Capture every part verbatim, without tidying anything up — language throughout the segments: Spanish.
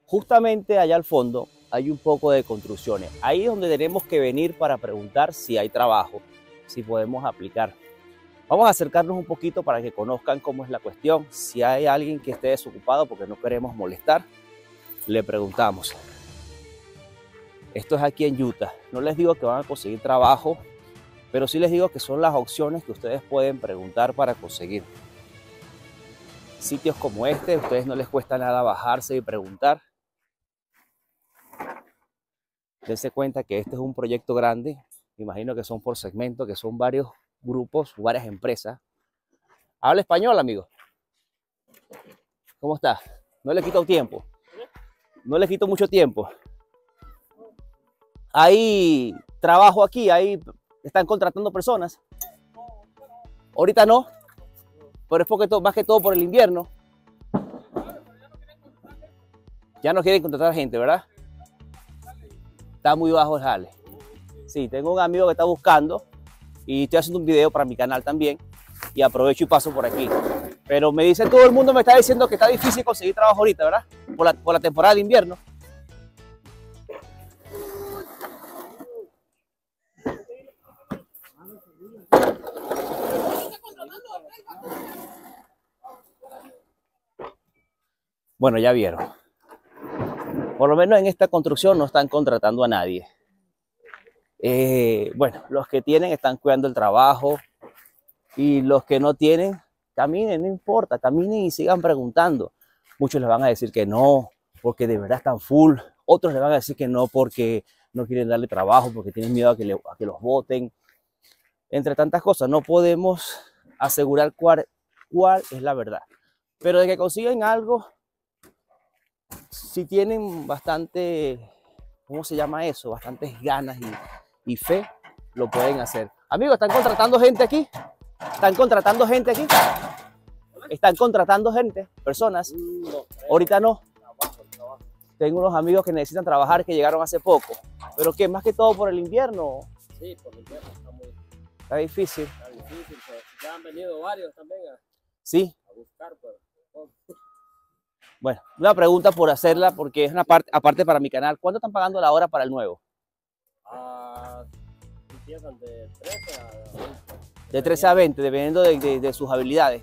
Justamente allá al fondo hay un poco de construcciones. Ahí es donde tenemos que venir para preguntar si hay trabajo, si podemos aplicar. Vamos a acercarnos un poquito para que conozcan cómo es la cuestión. Si hay alguien que esté desocupado porque no queremos molestar, le preguntamos. Esto es aquí en Utah. No les digo que van a conseguir trabajo, pero sí les digo que son las opciones que ustedes pueden preguntar para conseguir. Sitios como este, a ustedes no les cuesta nada bajarse y preguntar. Dense cuenta que este es un proyecto grande. Me imagino que son por segmento, que son varios grupos, varias empresas. Habla español, amigo. ¿Cómo está? No le quito tiempo. No le quito mucho tiempo. Hay trabajo aquí, ahí están contratando personas. Ahorita no, pero es porque todo, más que todo por el invierno. Ya no quieren contratar gente, ¿verdad? Está muy bajo el jale. Sí, tengo un amigo que está buscando y estoy haciendo un video para mi canal también y aprovecho y paso por aquí. Pero me dice todo el mundo, me está diciendo que está difícil conseguir trabajo ahorita, ¿verdad? Por la, por la temporada de invierno. Bueno, ya vieron. Por lo menos en esta construcción no están contratando a nadie. Eh, bueno, los que tienen están cuidando el trabajo y los que no tienen, caminen, no importa, caminen y sigan preguntando. Muchos les van a decir que no, porque de verdad están full. Otros les van a decir que no porque no quieren darle trabajo, porque tienen miedo a que, le, a que los voten. Entre tantas cosas, no podemos asegurar cuál, cuál es la verdad. Pero de que consiguen algo, si tienen bastante, ¿cómo se llama eso? Bastantes ganas y, y fe, lo pueden hacer. Amigos, ¿están contratando gente aquí? ¿Están contratando gente aquí? ¿Están contratando gente? ¿Personas? Ahorita no. Tengo unos amigos que necesitan trabajar que llegaron hace poco. ¿Pero qué? ¿Más que todo por el invierno? Sí, por el invierno está muy... Está difícil. Está difícil, pero ya han venido varios también a, sí. a buscar, pero... Bueno, una pregunta por hacerla porque es una parte aparte para mi canal. ¿Cuánto están pagando la hora para el nuevo? Ah, empiezan de trece a veinte. De trece a veinte, dependiendo de, de, de sus habilidades.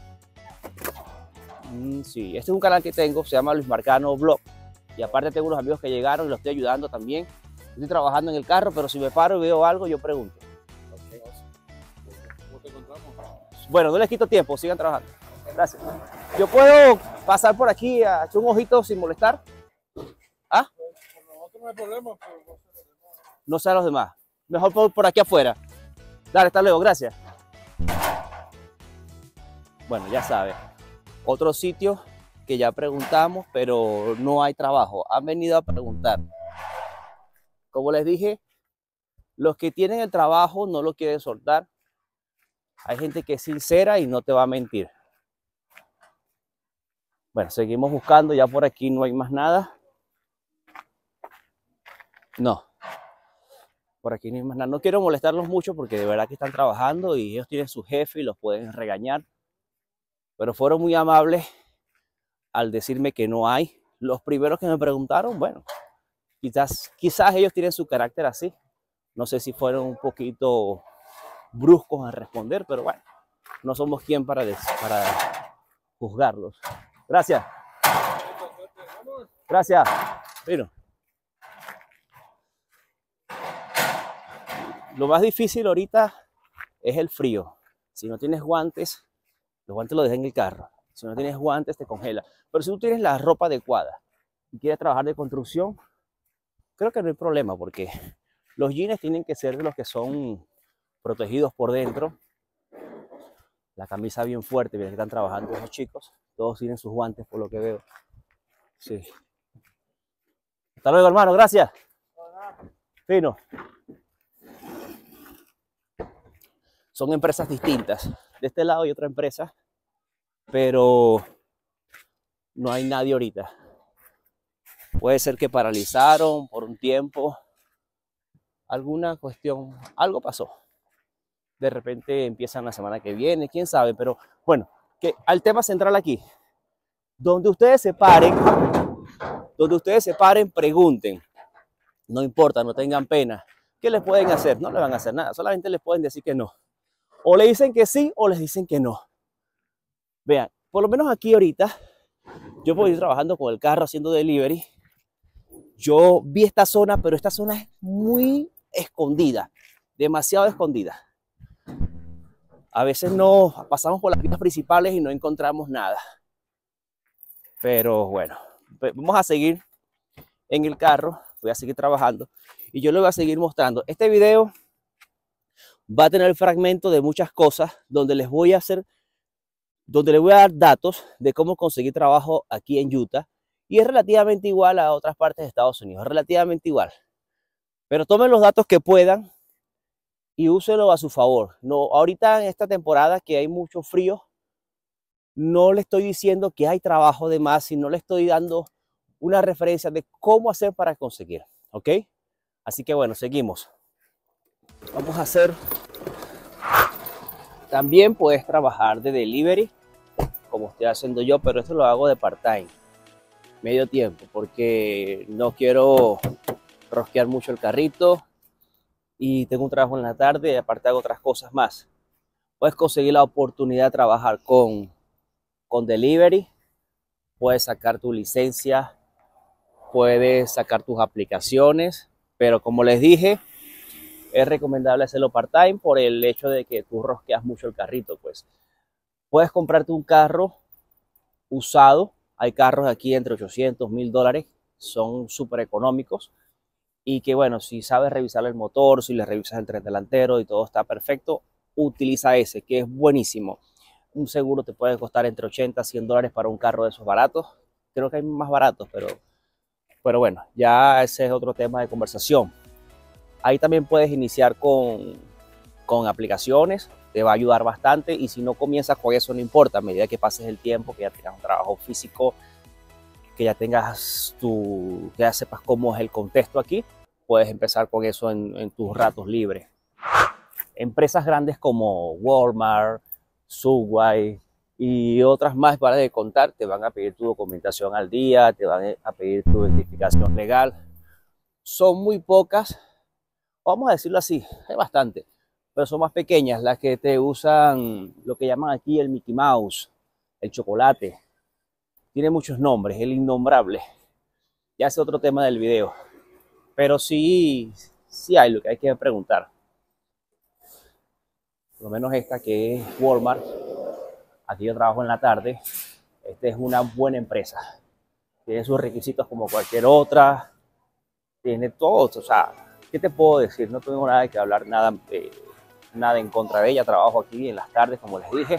Mm, sí, este es un canal que tengo, se llama Luis Marcano Blog. Y aparte tengo unos amigos que llegaron y los estoy ayudando también. Estoy trabajando en el carro, pero si me paro y veo algo, yo pregunto. Okay. ¿Cómo te encontramos? Bueno, no les quito tiempo, sigan trabajando. Gracias. ¿Yo puedo pasar por aquí a echar un ojito sin molestar? ¿Ah? Por nosotros no hay problema, pero no sé a los demás. Mejor por, por aquí afuera. Dale, hasta luego, gracias. Bueno, ya sabes. Otro sitio que ya preguntamos, pero no hay trabajo. Han venido a preguntar. Como les dije, los que tienen el trabajo no lo quieren soltar. Hay gente que es sincera y no te va a mentir. Bueno, seguimos buscando, ya por aquí no hay más nada. No, por aquí no hay más nada. No quiero molestarlos mucho porque de verdad que están trabajando y ellos tienen su jefe y los pueden regañar. Pero fueron muy amables al decirme que no hay. Los primeros que me preguntaron, bueno, quizás, quizás ellos tienen su carácter así. No sé si fueron un poquito bruscos a responder, pero bueno, no somos quien para, para juzgarlos. Gracias. Gracias. Bueno. Lo más difícil ahorita es el frío. Si no tienes guantes, los guantes los dejas en el carro. Si no tienes guantes, te congela. Pero si tú tienes la ropa adecuada y quieres trabajar de construcción, creo que no hay problema porque los jeans tienen que ser de los que son protegidos por dentro. La camisa bien fuerte, bien que están trabajando esos chicos. Todos tienen sus guantes por lo que veo. Sí. Hasta luego, hermano. Gracias. Fino. Son empresas distintas. De este lado hay otra empresa, pero no hay nadie ahorita. Puede ser que paralizaron por un tiempo. Alguna cuestión, algo pasó. De repente empiezan la semana que viene, quién sabe, pero bueno, que al tema central aquí, donde ustedes se paren, Donde ustedes se paren, pregunten. No importa, no tengan pena. ¿Qué les pueden hacer? No le van a hacer nada, solamente les pueden decir que no. O le dicen que sí o les dicen que no. Vean, por lo menos aquí ahorita, yo voy trabajando con el carro haciendo delivery. Yo vi esta zona, pero esta zona es muy escondida, demasiado escondida. A veces no pasamos por las vías principales y no encontramos nada. Pero bueno, vamos a seguir en el carro, voy a seguir trabajando y yo les voy a seguir mostrando. Este video va a tener el fragmento de muchas cosas donde les voy a hacer, donde les voy a dar datos de cómo conseguir trabajo aquí en Utah. Y es relativamente igual a otras partes de Estados Unidos, es relativamente igual. Pero tomen los datos que puedan y úsenlo a su favor. No, ahorita en esta temporada que hay mucho frío, no le estoy diciendo que hay trabajo de más, sino le estoy dando una referencia de cómo hacer para conseguir, ¿ok? Así que bueno, seguimos. Vamos a hacer, también puedes trabajar de delivery, como estoy haciendo yo, pero esto lo hago de part-time, medio tiempo, porque no quiero rosquear mucho el carrito y tengo un trabajo en la tarde y aparte hago otras cosas más. Puedes conseguir la oportunidad de trabajar con, con delivery, puedes sacar tu licencia, puedes sacar tus aplicaciones, pero como les dije, es recomendable hacerlo part-time por el hecho de que tú rosqueas mucho el carrito. Pues puedes comprarte un carro usado. Hay carros aquí entre ochocientos, mil dólares, son súper económicos y que bueno, si sabes revisar el motor, si le revisas el tren delantero y todo está perfecto, utiliza ese, que es buenísimo. Un seguro te puede costar entre ochenta a cien dólares para un carro de esos baratos. Creo que hay más baratos, pero, pero bueno, ya ese es otro tema de conversación. Ahí también puedes iniciar con, con aplicaciones, te va a ayudar bastante y si no comienzas con eso no importa, a medida que pases el tiempo, que ya tengas un trabajo físico, que ya tengas tu, que ya sepas cómo es el contexto aquí, puedes empezar con eso en, en tus ratos libres. Empresas grandes como Walmart, Subway y otras más para de contar, te van a pedir tu documentación al día, te van a pedir tu identificación legal. Son muy pocas, vamos a decirlo así, hay bastante, pero son más pequeñas las que te usan lo que llaman aquí el Mickey Mouse, el chocolate. Tiene muchos nombres, el innombrable. Ya es otro tema del video. Pero sí, sí hay lo que hay que preguntar. Por lo menos esta que es Walmart. Aquí yo trabajo en la tarde. Esta es una buena empresa. Tiene sus requisitos como cualquier otra. Tiene todo. O sea, ¿qué te puedo decir? No tengo nada que hablar, nada, eh, nada en contra de ella. Trabajo aquí en las tardes, como les dije.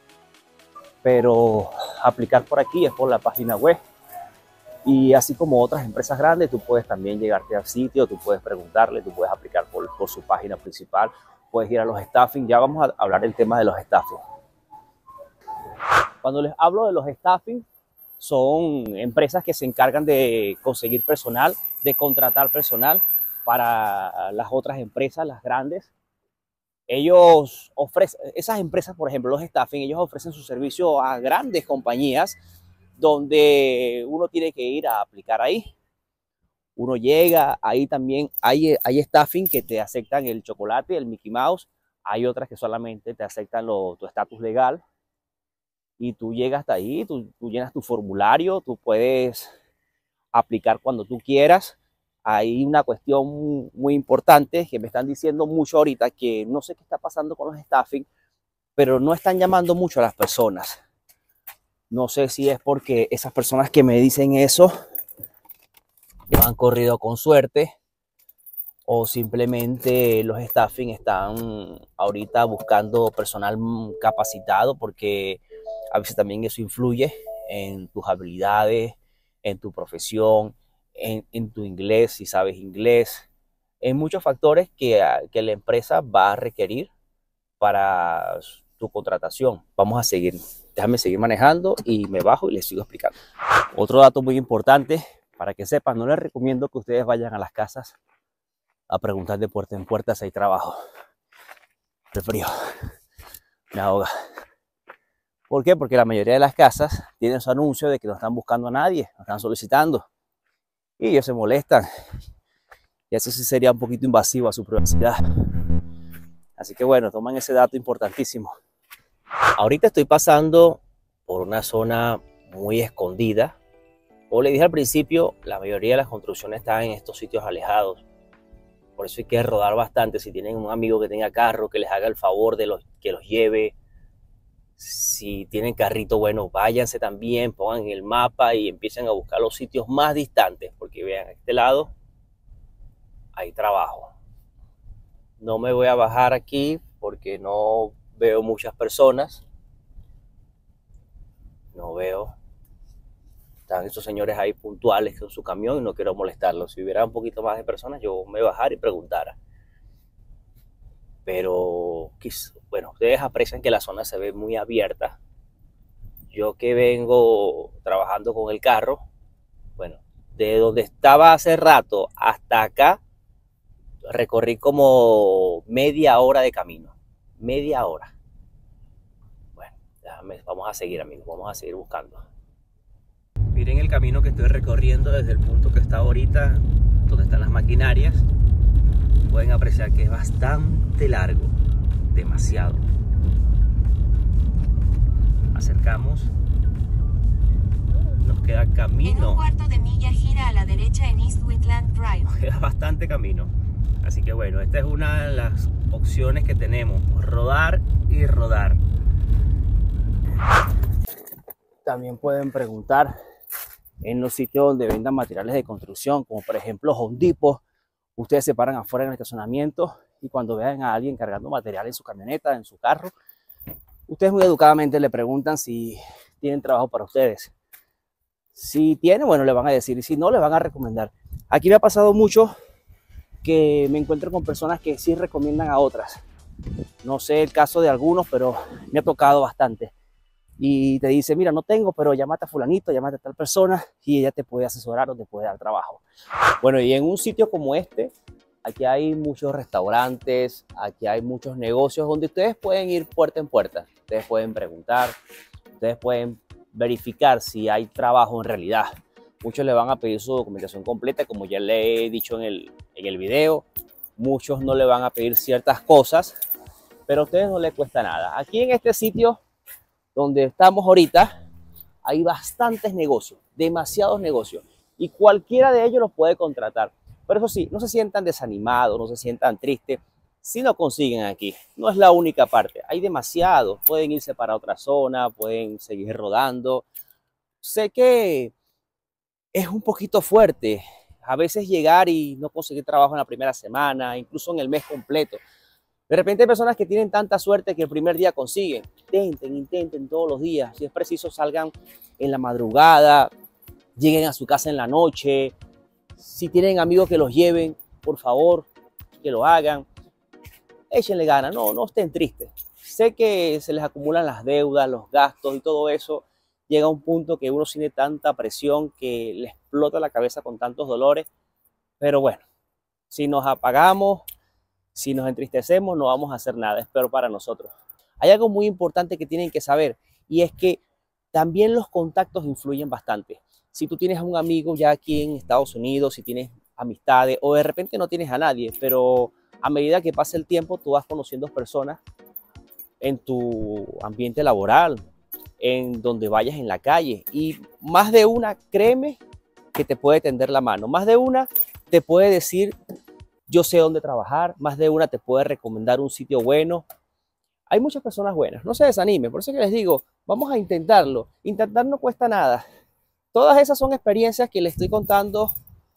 Pero aplicar por aquí es por la página web. Y así como otras empresas grandes, tú puedes también llegarte al sitio, tú puedes preguntarle, tú puedes aplicar por, por su página principal, puedes ir a los staffing. Ya vamos a hablar del tema de los staffing. Cuando les hablo de los staffing, son empresas que se encargan de conseguir personal, de contratar personal para las otras empresas, las grandes. Ellos ofrecen, esas empresas, por ejemplo, los staffing, ellos ofrecen su servicio a grandes compañías donde uno tiene que ir a aplicar ahí. Uno llega, ahí también hay, hay staffing que te aceptan el chocolate, el Mickey Mouse. Hay otras que solamente te aceptan lo, tu estatus legal. Y tú llegas hasta ahí, tú, tú llenas tu formulario, tú puedes aplicar cuando tú quieras. Hay una cuestión muy importante que me están diciendo mucho ahorita, que no sé qué está pasando con los staffing, pero no están llamando mucho a las personas. No sé si es porque esas personas que me dicen eso han corrido con suerte o simplemente los staffing están ahorita buscando personal capacitado, porque a veces también eso influye en tus habilidades, en tu profesión, en, en tu inglés, si sabes inglés, en muchos factores que, que la empresa va a requerir para tu contratación. Vamos a seguir, déjame seguir manejando y me bajo y les sigo explicando. Otro dato muy importante para que sepan, no les recomiendo que ustedes vayan a las casas a preguntar de puerta en puerta si hay trabajo. El frío me ahoga. ¿Por qué? Porque la mayoría de las casas tienen su anuncio de que no están buscando a nadie, no están solicitando. y ellos se molestan. Y eso sí sería un poquito invasivo a su privacidad. Así que bueno, toman ese dato importantísimo. Ahorita estoy pasando por una zona muy escondida. Como les dije al principio, la mayoría de las construcciones están en estos sitios alejados. Por eso hay que rodar bastante. Si tienen un amigo que tenga carro, que les haga el favor de los, que los lleve. Si tienen carrito, bueno, váyanse también, pongan el mapa y empiecen a buscar los sitios más distantes. Porque vean, a este lado hay trabajo. No me voy a bajar aquí porque no veo muchas personas. No veo. Están esos señores ahí puntuales con su camión y no quiero molestarlos. Si hubiera un poquito más de personas, yo me bajara y preguntara. Pero, bueno, ustedes aprecian que la zona se ve muy abierta. Yo que vengo trabajando con el carro, bueno, de donde estaba hace rato hasta acá, recorrí como media hora de camino. Media hora. Bueno, déjame, vamos a seguir, amigos, vamos a seguir buscando. Miren el camino que estoy recorriendo desde el punto que está ahorita, donde están las maquinarias. Pueden apreciar que es bastante largo, demasiado. Acercamos. Nos queda camino. En un cuarto de milla gira a la derecha en East Wheatland Drive. Nos queda bastante camino. Así que bueno, esta es una de las opciones que tenemos. Rodar y rodar. También pueden preguntar en los sitios donde vendan materiales de construcción, como por ejemplo Home Depot. Ustedes se paran afuera en el estacionamiento y cuando vean a alguien cargando material en su camioneta, en su carro, ustedes muy educadamente le preguntan si tienen trabajo para ustedes. Si tienen, bueno, le van a decir, y si no, le van a recomendar. Aquí me ha pasado mucho que me encuentro con personas que sí recomiendan a otras. No sé el caso de algunos, pero me ha tocado bastante. Y te dice, mira, no tengo, pero llámate a fulanito, llámate a tal persona y ella te puede asesorar o te puede dar trabajo. Bueno, y en un sitio como este, aquí hay muchos restaurantes, aquí hay muchos negocios donde ustedes pueden ir puerta en puerta. Ustedes pueden preguntar, ustedes pueden verificar si hay trabajo en realidad. Muchos le van a pedir su documentación completa, como ya le he dicho en el, en el video. Muchos no le van a pedir ciertas cosas, pero a ustedes no les cuesta nada. Aquí en este sitio donde estamos ahorita, hay bastantes negocios, demasiados negocios, y cualquiera de ellos los puede contratar. Pero eso sí, no se sientan desanimados, no se sientan tristes si no consiguen aquí. No es la única parte, hay demasiados. Pueden irse para otra zona, pueden seguir rodando. Sé que es un poquito fuerte a veces llegar y no conseguir trabajo en la primera semana, incluso en el mes completo. De repente hay personas que tienen tanta suerte que el primer día consiguen. Intenten, intenten todos los días. Si es preciso, salgan en la madrugada, lleguen a su casa en la noche. Si tienen amigos que los lleven, por favor, que lo hagan. Échenle ganas, no, no estén tristes. Sé que se les acumulan las deudas, los gastos y todo eso. Llega a un punto que uno tiene tanta presión que le explota la cabeza con tantos dolores. Pero bueno, si nos apagamos, si nos entristecemos, no vamos a hacer nada, es peor para nosotros. Hay algo muy importante que tienen que saber y es que también los contactos influyen bastante. Si tú tienes a un amigo ya aquí en Estados Unidos, si tienes amistades o de repente no tienes a nadie, pero a medida que pasa el tiempo tú vas conociendo personas en tu ambiente laboral, en donde vayas en la calle y más de una, créeme, que te puede tender la mano. Más de una te puede decir yo sé dónde trabajar, más de una te puede recomendar un sitio bueno. Hay muchas personas buenas, no se desanimen, por eso que les digo, vamos a intentarlo. Intentar no cuesta nada. Todas esas son experiencias que les estoy contando,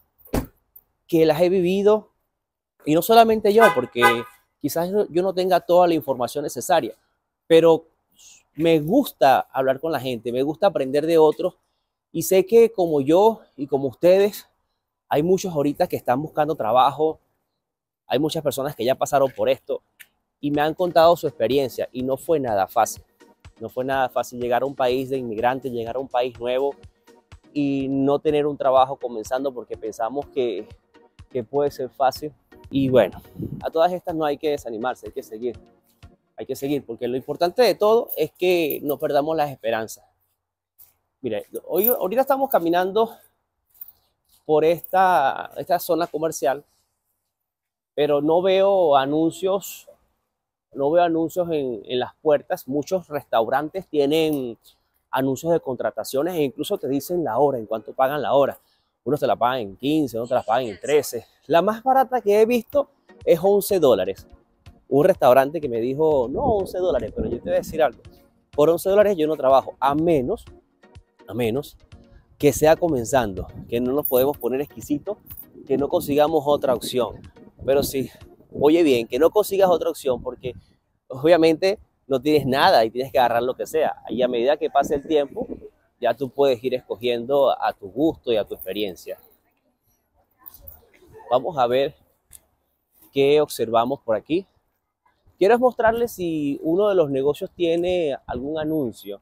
que las he vivido, y no solamente yo, porque quizás yo no tenga toda la información necesaria, pero me gusta hablar con la gente, me gusta aprender de otros, y sé que como yo y como ustedes, hay muchos ahorita que están buscando trabajo. Hay muchas personas que ya pasaron por esto y me han contado su experiencia y no fue nada fácil. No fue nada fácil llegar a un país de inmigrantes, llegar a un país nuevo y no tener un trabajo comenzando porque pensamos que, que puede ser fácil. Y bueno, a todas estas no hay que desanimarse, hay que seguir. Hay que seguir porque lo importante de todo es que no perdamos las esperanzas. Mire, hoy, ahorita estamos caminando por esta, esta zona comercial, pero no veo anuncios, no veo anuncios en, en las puertas. Muchos restaurantes tienen anuncios de contrataciones e incluso te dicen la hora, en cuánto pagan la hora. Unos te la pagan en quince, otros te la pagan en trece. La más barata que he visto es once dólares. Un restaurante que me dijo, no, once dólares, pero yo te voy a decir algo. Por once dólares yo no trabajo, a menos, a menos que sea comenzando, que no nos podemos poner exquisitos, que no consigamos otra opción. Pero sí, oye bien, que no consigas otra opción porque obviamente no tienes nada y tienes que agarrar lo que sea. Y a medida que pase el tiempo, ya tú puedes ir escogiendo a tu gusto y a tu experiencia. Vamos a ver qué observamos por aquí. Quiero mostrarles si uno de los negocios tiene algún anuncio,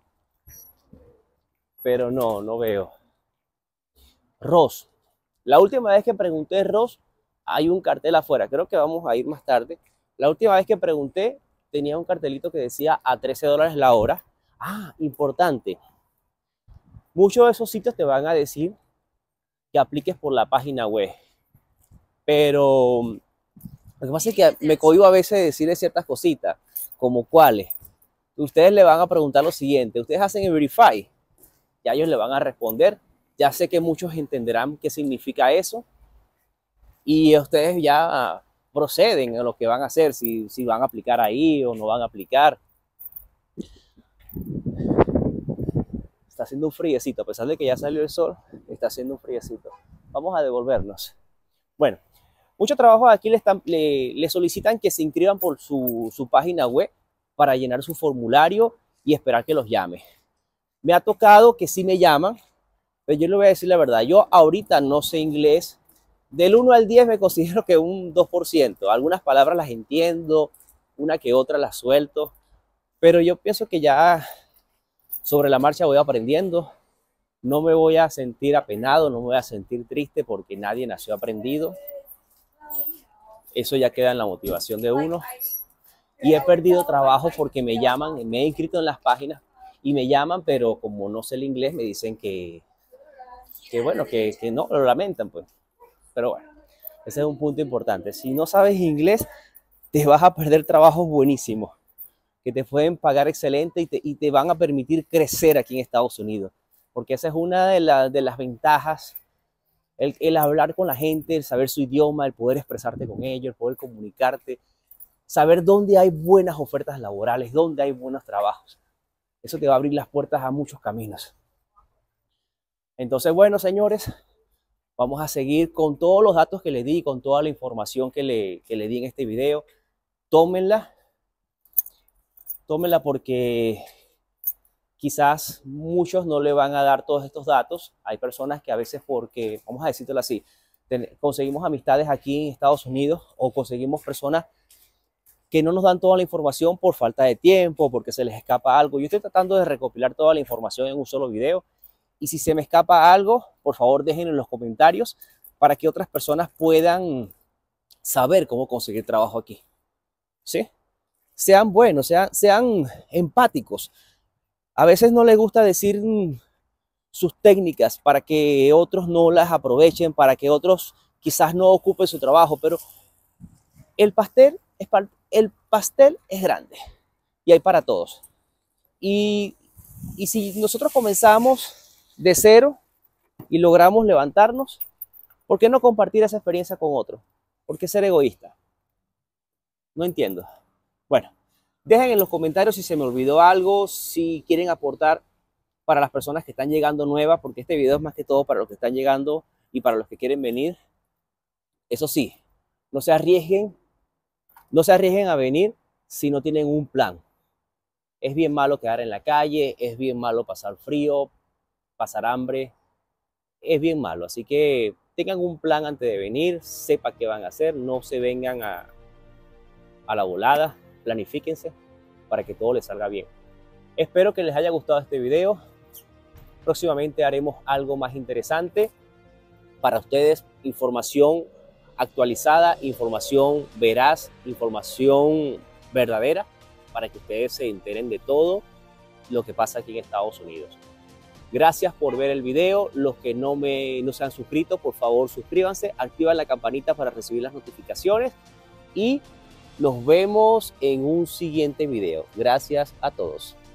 pero no, no veo. Ross. La última vez que pregunté Ross, hay un cartel afuera. Creo que vamos a ir más tarde. La última vez que pregunté, tenía un cartelito que decía a trece dólares la hora. Ah, importante. Muchos de esos sitios te van a decir que apliques por la página web. Pero lo que pasa es que me cohíbo a veces de decirle ciertas cositas, como cuáles. Ustedes le van a preguntar lo siguiente. Ustedes hacen el Verify. Ya ellos le van a responder. Ya sé que muchos entenderán qué significa eso. Y ustedes ya proceden a lo que van a hacer. Si, si van a aplicar ahí o no van a aplicar. Está haciendo un friecito. A pesar de que ya salió el sol, está haciendo un friecito. Vamos a devolvernos. Bueno, muchos trabajos aquí le, están, le, le solicitan que se inscriban por su, su página web para llenar su formulario y esperar que los llame. Me ha tocado que sí me llaman. Pero yo le voy a decir la verdad, yo ahorita no sé inglés. Del uno al diez me considero que un dos por ciento. Algunas palabras las entiendo, una que otra las suelto. Pero yo pienso que ya sobre la marcha voy aprendiendo. No me voy a sentir apenado, no me voy a sentir triste porque nadie nació aprendido. Eso ya queda en la motivación de uno. Y he perdido trabajo porque me llaman, me he inscrito en las páginas y me llaman, pero como no sé el inglés me dicen que... que bueno, que, que no, lo lamentan pues. Pero bueno, ese es un punto importante. Si no sabes inglés, te vas a perder trabajos buenísimos, que te pueden pagar excelente y te, y te van a permitir crecer aquí en Estados Unidos. Porque esa es una de, la, de las ventajas, el, el hablar con la gente, el saber su idioma, el poder expresarte con ellos, el poder comunicarte, saber dónde hay buenas ofertas laborales, dónde hay buenos trabajos. Eso te va a abrir las puertas a muchos caminos. Entonces, bueno, señores, vamos a seguir con todos los datos que les di, con toda la información que le, que le di en este video. Tómenla, tómenla porque quizás muchos no le van a dar todos estos datos. Hay personas que a veces porque, vamos a decírtelo así, ten, conseguimos amistades aquí en Estados Unidos o conseguimos personas que no nos dan toda la información por falta de tiempo, porque se les escapa algo. Yo estoy tratando de recopilar toda la información en un solo video. Y si se me escapa algo, por favor déjenlo en los comentarios para que otras personas puedan saber cómo conseguir trabajo aquí. ¿Sí? Sean buenos, sean, sean empáticos. A veces no les gusta decir sus técnicas para que otros no las aprovechen, para que otros quizás no ocupen su trabajo, pero el pastel es, el pastel es grande y hay para todos. Y, y si nosotros comenzamos de cero y logramos levantarnos, ¿por qué no compartir esa experiencia con otro? ¿Por qué ser egoísta? No entiendo. Bueno, dejen en los comentarios si se me olvidó algo, si quieren aportar para las personas que están llegando nuevas, porque este video es más que todo para los que están llegando y para los que quieren venir. Eso sí, no se arriesguen, no se arriesguen a venir si no tienen un plan. Es bien malo quedar en la calle, es bien malo pasar frío, pasar hambre, es bien malo. Así que tengan un plan antes de venir, sepan qué van a hacer, no se vengan a, a la volada, planifíquense para que todo les salga bien. Espero que les haya gustado este video. Próximamente haremos algo más interesante para ustedes, información actualizada, información veraz, información verdadera, para que ustedes se enteren de todo lo que pasa aquí en Estados Unidos. Gracias por ver el video. Los que no, me, no se han suscrito, por favor suscríbanse, activan la campanita para recibir las notificaciones y nos vemos en un siguiente video. Gracias a todos.